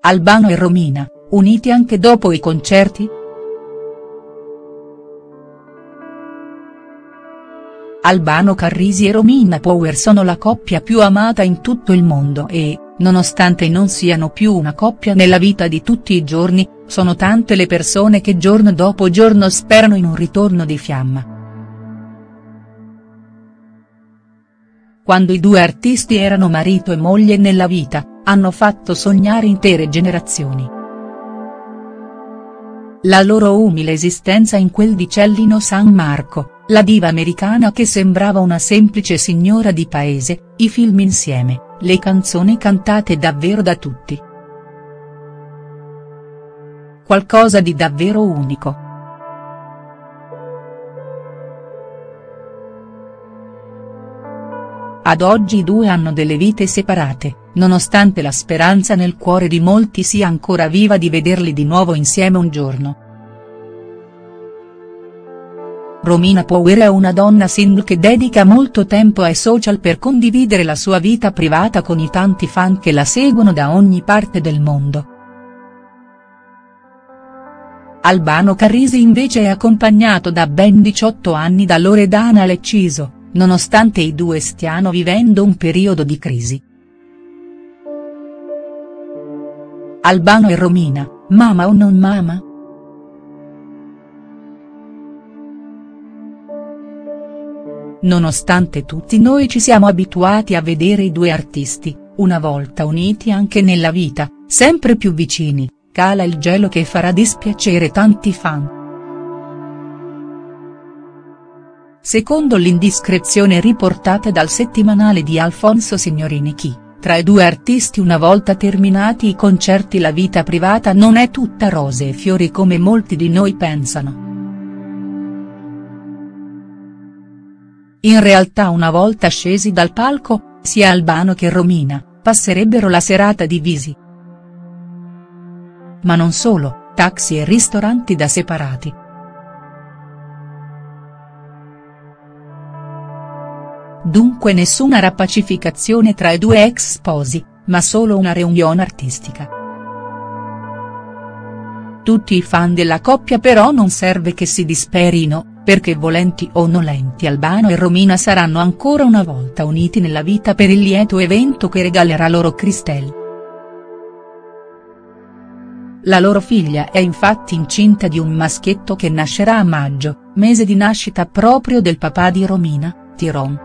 Albano e Romina, uniti anche dopo i concerti?. Albano Carrisi e Romina Power sono la coppia più amata in tutto il mondo e, nonostante non siano più una coppia nella vita di tutti i giorni, sono tante le persone che giorno dopo giorno sperano in un ritorno di fiamma. Quando i due artisti erano marito e moglie nella vita, hanno fatto sognare intere generazioni. La loro umile esistenza in quel di Cellino San Marco, la diva americana che sembrava una semplice signora di paese, i film insieme, le canzoni cantate davvero da tutti. Qualcosa di davvero unico. Ad oggi i due hanno delle vite separate, nonostante la speranza nel cuore di molti sia ancora viva di vederli di nuovo insieme un giorno. Romina Power è una donna single che dedica molto tempo ai social per condividere la sua vita privata con i tanti fan che la seguono da ogni parte del mondo. Albano Carrisi invece è accompagnato da ben 18 anni da Loredana Lecciso, nonostante i due stiano vivendo un periodo di crisi. Albano e Romina, mama o non mama?. Nonostante tutti noi ci siamo abituati a vedere i due artisti, una volta uniti anche nella vita, sempre più vicini, cala il gelo che farà dispiacere tanti fan. Secondo l'indiscrezione riportata dal settimanale di Alfonso Signorini tra i due artisti una volta terminati i concerti la vita privata non è tutta rose e fiori come molti di noi pensano. In realtà una volta scesi dal palco, sia Albano che Romina, passerebbero la serata divisi. Ma non solo, taxi e ristoranti da separati. Dunque nessuna rapacificazione tra i due ex sposi, ma solo una reunion artistica. Tutti i fan della coppia però non serve che si disperino, perché volenti o nolenti Albano e Romina saranno ancora una volta uniti nella vita per il lieto evento che regalerà loro Christelle. La loro figlia è infatti incinta di un maschietto che nascerà a maggio, mese di nascita proprio del papà di Romina, Tyrone.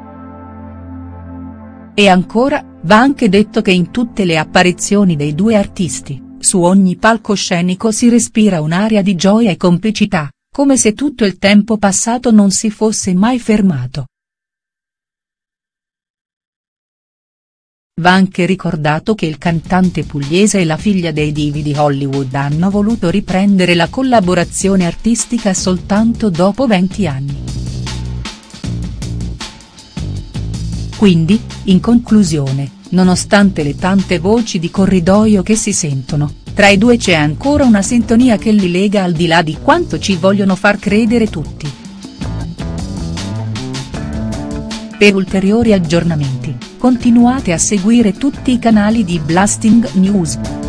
E ancora, va anche detto che in tutte le apparizioni dei due artisti, su ogni palcoscenico si respira un'aria di gioia e complicità, come se tutto il tempo passato non si fosse mai fermato. Va anche ricordato che il cantante pugliese e la figlia dei divi di Hollywood hanno voluto riprendere la collaborazione artistica soltanto dopo 20 anni. Quindi, in conclusione, nonostante le tante voci di corridoio che si sentono, tra i due c'è ancora una sintonia che li lega al di là di quanto ci vogliono far credere tutti. Per ulteriori aggiornamenti, continuate a seguire tutti i canali di Blasting News.